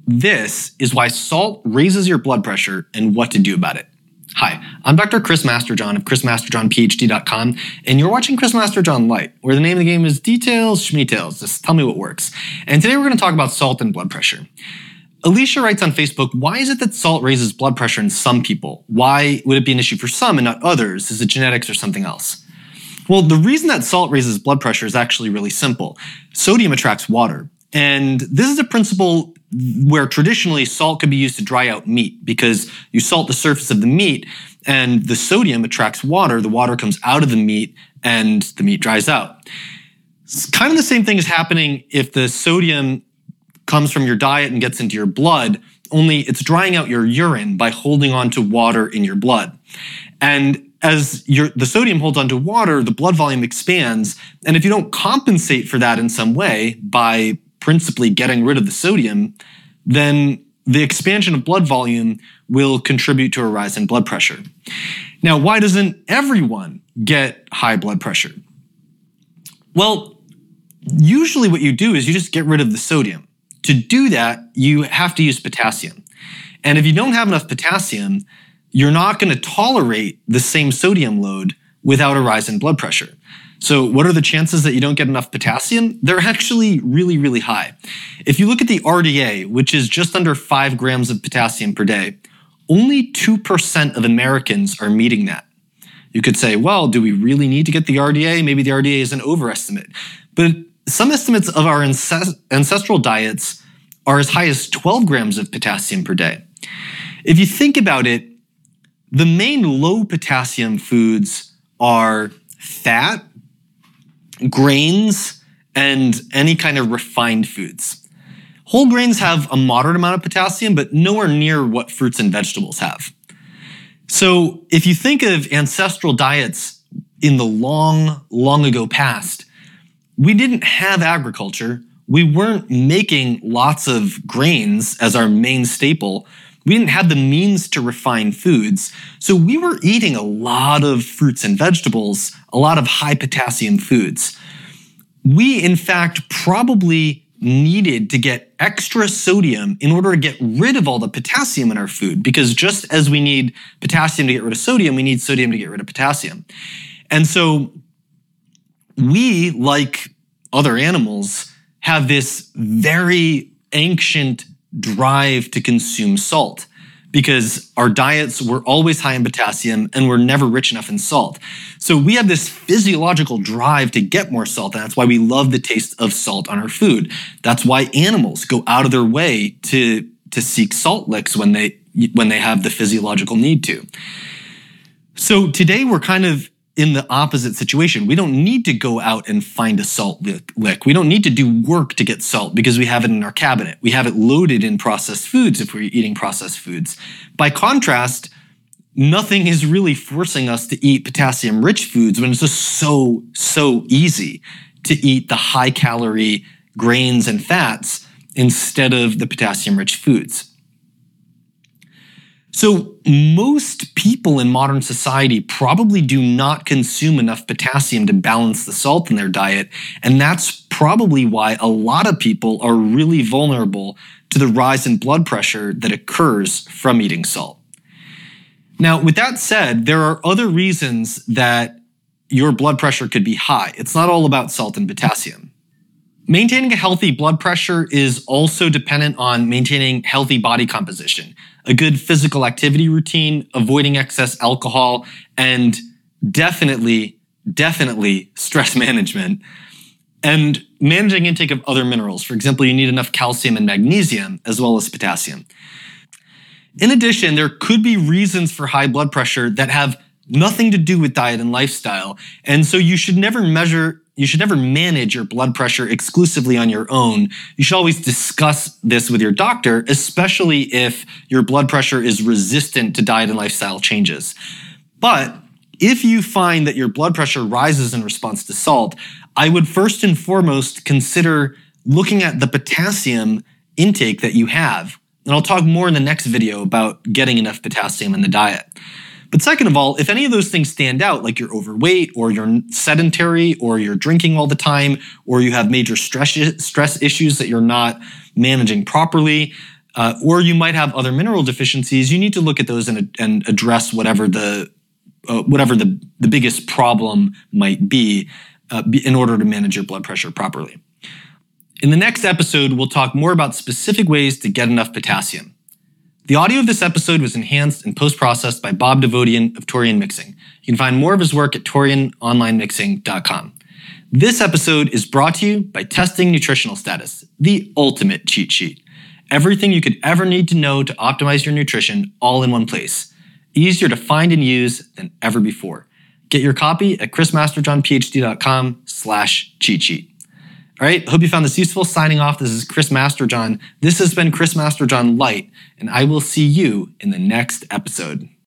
This is why salt raises your blood pressure and what to do about it. Hi, I'm Dr. Chris Masterjohn of chrismasterjohnphd.com, and you're watching Chris Masterjohn Lite, where the name of the game is details, schmeetails, just tell me what works. And today we're going to talk about salt and blood pressure. Alicia writes on Facebook, why is it that salt raises blood pressure in some people? Why would it be an issue for some and not others? Is it genetics or something else? Well, the reason that salt raises blood pressure is actually really simple. Sodium attracts water. And this is a principle where traditionally salt could be used to dry out meat because you salt the surface of the meat and the sodium attracts water. The water comes out of the meat and the meat dries out. It's kind of the same thing is happening if the sodium comes from your diet and gets into your blood, only it's drying out your urine by holding on to water in your blood. And as the sodium holds onto water, the blood volume expands. And if you don't compensate for that in some way by principally getting rid of the sodium, then the expansion of blood volume will contribute to a rise in blood pressure. Now, why doesn't everyone get high blood pressure? Well, usually what you do is you just get rid of the sodium. To do that, you have to use potassium. And if you don't have enough potassium, you're not going to tolerate the same sodium load without a rise in blood pressure. So what are the chances that you don't get enough potassium? They're actually really, really high. If you look at the RDA, which is just under 5 grams of potassium per day, only 2% of Americans are meeting that. You could say, well, do we really need to get the RDA? Maybe the RDA is an overestimate. But some estimates of our ancestral diets are as high as 12 grams of potassium per day. If you think about it, the main low potassium foods are fat, grains, and any kind of refined foods. Whole grains have a moderate amount of potassium, but nowhere near what fruits and vegetables have. So if you think of ancestral diets in the long ago past, we didn't have agriculture. We weren't making lots of grains as our main staple. We didn't have the means to refine foods. So we were eating a lot of fruits and vegetables, a lot of high potassium foods. We, in fact, probably needed to get extra sodium in order to get rid of all the potassium in our food, because just as we need potassium to get rid of sodium, we need sodium to get rid of potassium. And so we, like other animals, have this very ancient drive to consume salt because our diets were always high in potassium and were never rich enough in salt. So we have this physiological drive to get more salt, and that's why we love the taste of salt on our food. That's why animals go out of their way to seek salt licks when they have the physiological need to. So today we're kind of in the opposite situation. We don't need to go out and find a salt lick. We don't need to do work to get salt because we have it in our cabinet. We have it loaded in processed foods if we're eating processed foods. By contrast, nothing is really forcing us to eat potassium-rich foods when it's just so easy to eat the high-calorie grains and fats instead of the potassium-rich foods. So most people in modern society probably do not consume enough potassium to balance the salt in their diet, and that's probably why a lot of people are really vulnerable to the rise in blood pressure that occurs from eating salt. Now, with that said, there are other reasons that your blood pressure could be high. It's not all about salt and potassium. Maintaining a healthy blood pressure is also dependent on maintaining healthy body composition, a good physical activity routine, avoiding excess alcohol, and definitely stress management, and managing intake of other minerals. For example, you need enough calcium and magnesium, as well as potassium. In addition, there could be reasons for high blood pressure that have nothing to do with diet and lifestyle, and so you should never manage your blood pressure exclusively on your own. You should always discuss this with your doctor, especially if your blood pressure is resistant to diet and lifestyle changes. But if you find that your blood pressure rises in response to salt, I would first and foremost consider looking at the potassium intake that you have. And I'll talk more in the next video about getting enough potassium in the diet. But second of all, if any of those things stand out, like you're overweight or you're sedentary or you're drinking all the time or you have major stress issues that you're not managing properly, or you might have other mineral deficiencies. You need to look at those and address whatever the biggest problem might be in order to manage your blood pressure properly. In the next episode, we'll talk more about specific ways to get enough potassium. The audio of this episode was enhanced and post-processed by Bob Devodian of Torian Mixing. You can find more of his work at torianonlinemixing.com. This episode is brought to you by Testing Nutritional Status, the ultimate cheat sheet. Everything you could ever need to know to optimize your nutrition all in one place. Easier to find and use than ever before. Get your copy at chrismasterjohnphd.com/cheat sheet. All right, hope you found this useful. Signing off, this is Chris Masterjohn. This has been Chris Masterjohn Lite, and I will see you in the next episode.